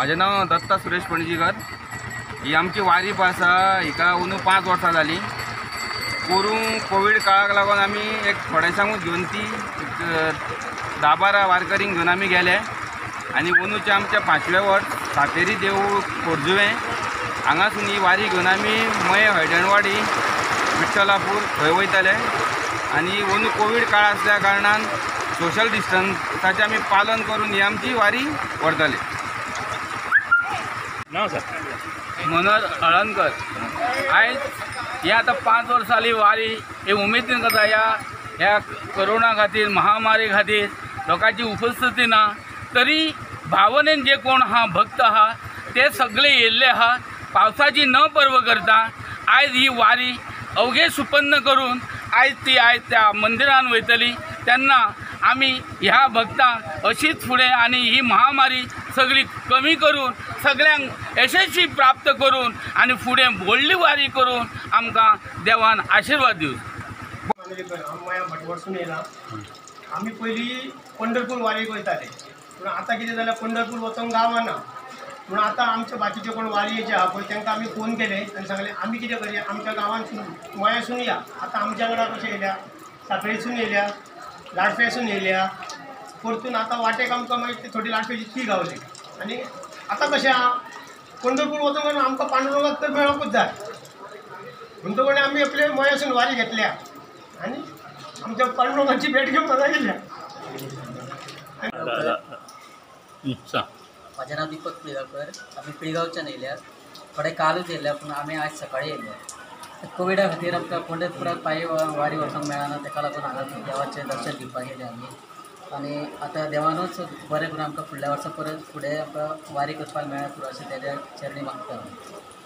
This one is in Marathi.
माझे नाव दत्ता सुरेश पणजीकर। ही आमची वारी आसा हिका अंदू 5 वर्सां जाली। कोविड काळाक लागून आमी एक थोडेशांकूच घेवन ती 10-12 वारकरींक घेवन आमी गेले आनी अंदूचे आमचे 5वें वर्स सातेरी देवूळ खोर्जुवें हांगासून ही वारी घेवन आमी मये हळदणवाडी विठ्ठलापूर थंय वयताले आनी अंदू कोविड काळ आसल्या कारणान सोशल डिस्टन्साचें आमी पालन करून ही आमची वारी व्हरताले। नाव सर मनोहर हळदणकर। आयज हे आता 5 वर्सां जाली वारी हे उमेदीन करता। ह्या कोरोना खातीर महामारी खातीर लोकांची उपस्थिती ना तरी भावनेन जे कोण हा भक्त आहा ते सगळे येयल्ले आहा। पावसाची न पर्व करता आयज ही वारी अवघे सुपन्न करून आयज त्या मंदिरान वयतली तेन्ना आमी ह्या भक्तांक अशीच फुडें आनी ही महामारी सगळी कमी करून सगळ्यांक यशस्वी प्राप्त करून आनी फुडें व्हडली वारी करून आमकां देवान आशिर्वाद दिवं। भटवरसून येयला। आमी पयलीं पंढरपूर वारीक वयताले पूण आतां कितें जाल्यार पंढरपूर वचोंक गावना म्हूण आतां आमचे बाकीचे कोण वारयेचे आहा पळय तांकां आमी फोन केले आनी सांगलें आमी कितें करया आमच्या गांवांत मयासून या। आतां आमच्या वांगडा कशें येयल्या साखळेसून येयल्या लाडफेसून येयल्या परतून आतां वाटेक आमकां मागीर थोडी लाडफेची ती गावली आनी आतां कशें आहा पंढरपूर वचोंक आमकां पांडुरंगाक तर मेळोंकूच जाय म्हणटकूच आमी आपले मयासून वारी घेतल्या आनी आमच्या पांडुरंगाची भेट घेवंक हांगा गेल्या। माझे नाव दीपक पिळगांवकर। आम्ही पिळगांवच्यान येयल्यात थोडे कालूच येयल्या पूण आमी आज सकाळी येयल्या। कोविडा खातीर आमकां पंढरपुराक पायी वारी वचोंक मेळना तेका लागून हांगा देवाचें दर्शन घेवपाक येयले आमी आनी आतां देवानूच बरें करून आमकां फुडल्या वर्सा परत फुडें आमकां वारी करपाक मेळ्ळ्या पुरो अशें तेज्या चरणी मागता।